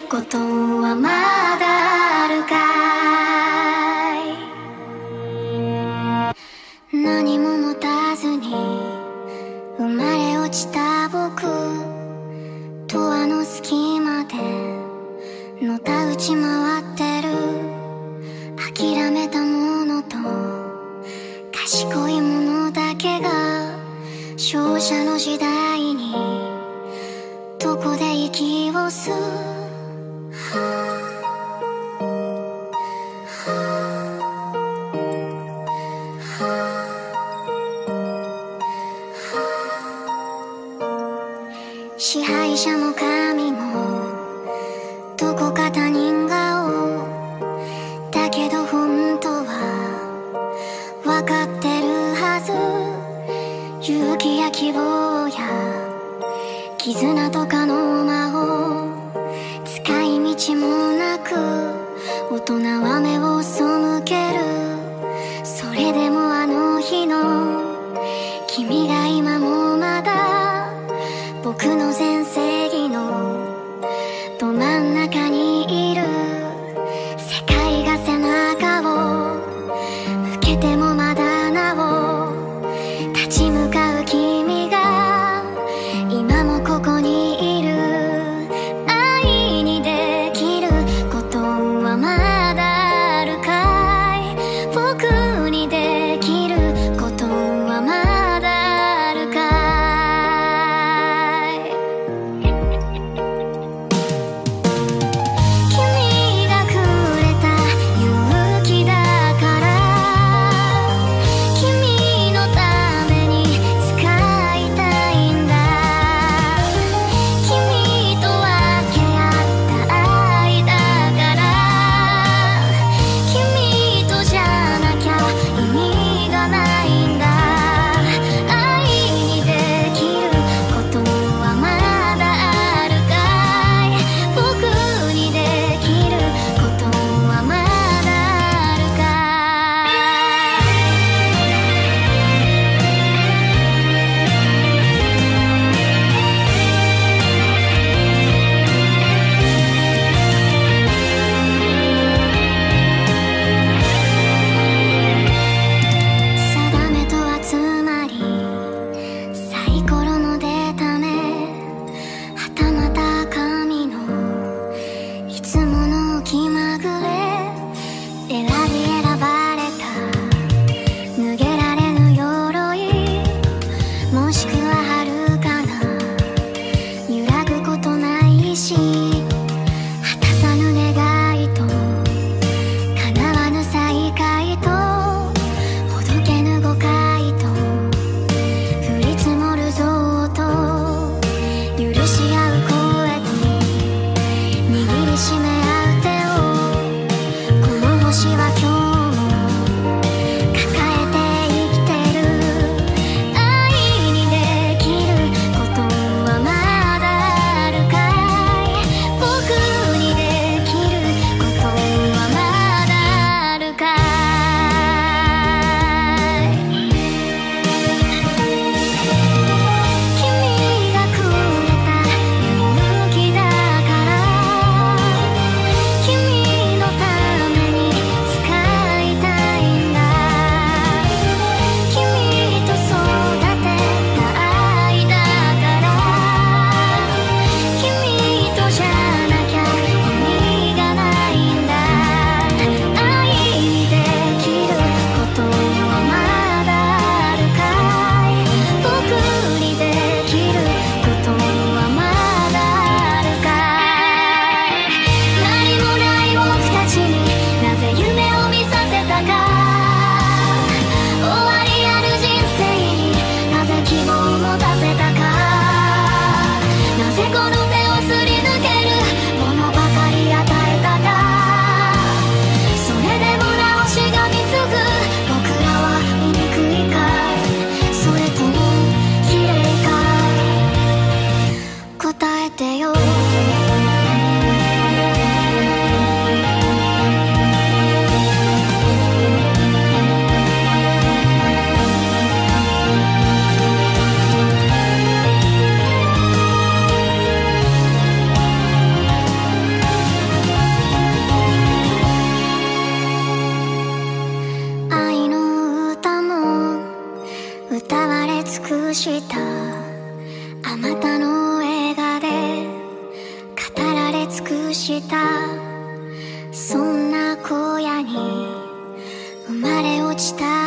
ことはまだあるかい。何も持たずに生まれ落ちた僕とあの隙間でのたうち回ってる。諦めたものと賢いものだけが勝者の時代にどこで息を吸う。支配者も神もどこか他人顔だけど本当は分かってるはず。勇気や希望や絆とかの魔法使い道もなく大人は目を背ける。それでもあの日の君が今もまだ僕の全正義のど真ん中にいる。世界が背中を向けてもまだなお立ち向かう君が今もここにいる。 くしたあなたの笑顔で語られ尽くした、そんな荒野に生まれ落ちた